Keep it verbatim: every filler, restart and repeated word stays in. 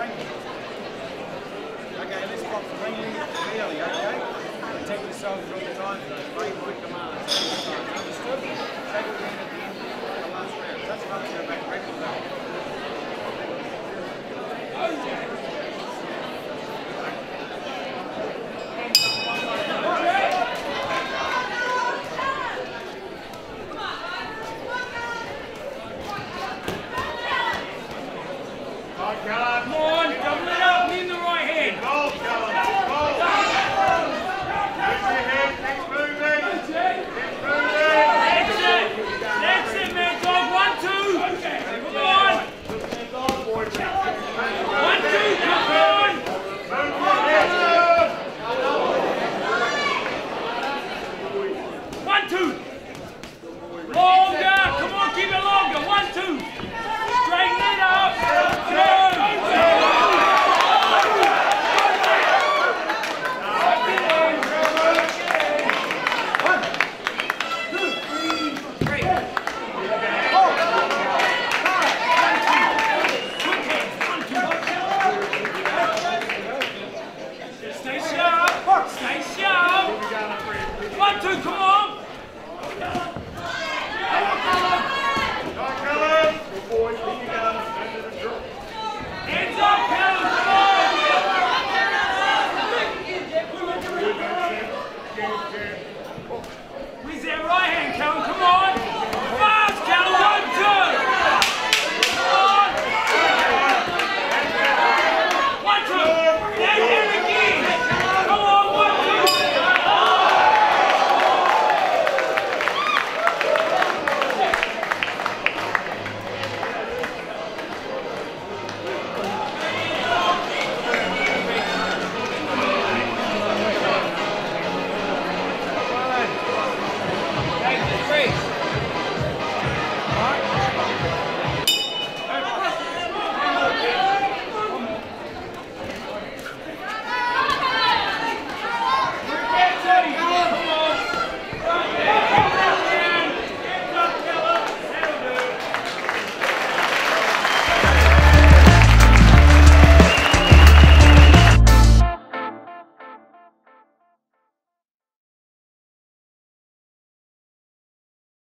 Okay, let's pop three really, okay? Protect yourself all the time for those very my commands. Understood? Take it in at the end of the last round. That's not going to go back. Break it down.